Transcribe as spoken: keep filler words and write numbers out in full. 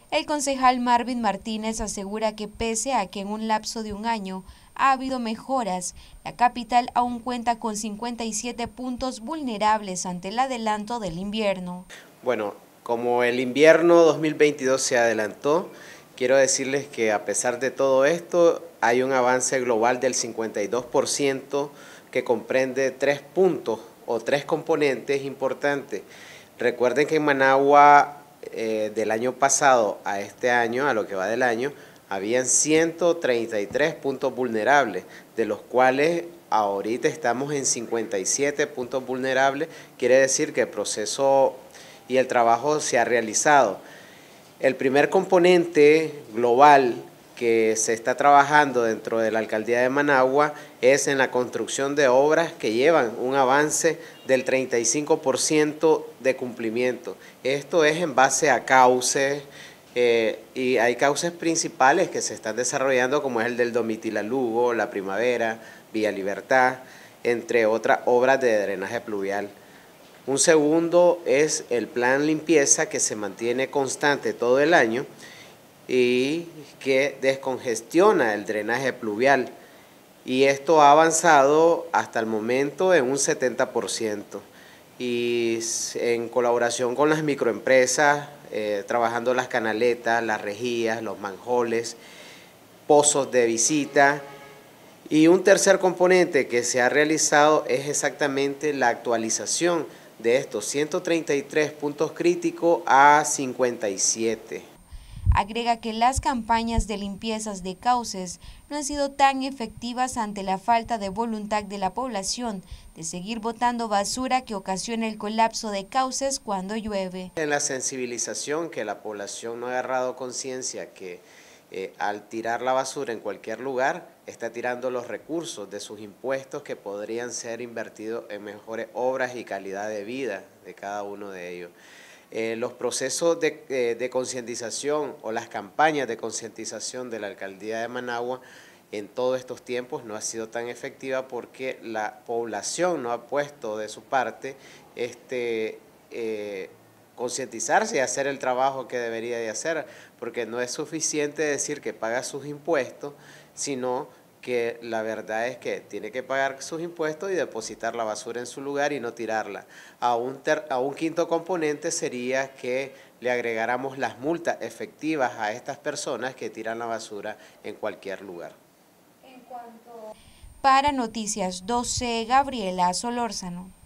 El concejal Marvin Martínez asegura que pese a que en un lapso de un año ha habido mejoras, la capital aún cuenta con cincuenta y siete puntos vulnerables ante el adelanto del invierno. Bueno, como el invierno dos mil veintidós se adelantó, quiero decirles que a pesar de todo esto, hay un avance global del cincuenta y dos por ciento que comprende tres puntos o tres componentes importantes. Recuerden que en Managua, eh, del año pasado a este año, a lo que va del año, habían ciento treinta y tres puntos vulnerables, de los cuales ahorita estamos en cincuenta y siete puntos vulnerables. Quiere decir que el proceso y el trabajo se ha realizado. El primer componente global que se está trabajando dentro de la Alcaldía de Managua es en la construcción de obras que llevan un avance del treinta y cinco por ciento de cumplimiento. Esto es en base a cauces, eh, y hay cauces principales que se están desarrollando, como es el del Domitila Lugo, La Primavera, Villa Libertad, entre otras obras de drenaje pluvial. Un segundo es el plan limpieza, que se mantiene constante todo el año y que descongestiona el drenaje pluvial, y esto ha avanzado hasta el momento en un setenta por ciento, y en colaboración con las microempresas, eh, trabajando las canaletas, las rejías, los manjoles, pozos de visita. Y un tercer componente que se ha realizado es exactamente la actualización de estos ciento treinta y tres puntos críticos a cincuenta y siete. Agrega que las campañas de limpiezas de cauces no han sido tan efectivas ante la falta de voluntad de la población de seguir botando basura que ocasiona el colapso de cauces cuando llueve. En la sensibilización, que la población no ha agarrado conciencia que eh, al tirar la basura en cualquier lugar está tirando los recursos de sus impuestos que podrían ser invertidos en mejores obras y calidad de vida de cada uno de ellos. Eh, los procesos de, eh, de concientización o las campañas de concientización de la Alcaldía de Managua en todos estos tiempos no ha sido tan efectiva porque la población no ha puesto de su parte este, eh, concientizarse y hacer el trabajo que debería de hacer, porque no es suficiente decir que paga sus impuestos, sino que la verdad es que tiene que pagar sus impuestos y depositar la basura en su lugar y no tirarla. A un, ter, a un quinto componente sería que le agregáramos las multas efectivas a estas personas que tiran la basura en cualquier lugar. En cuanto... Para Noticias doce, Gabriela Solórzano.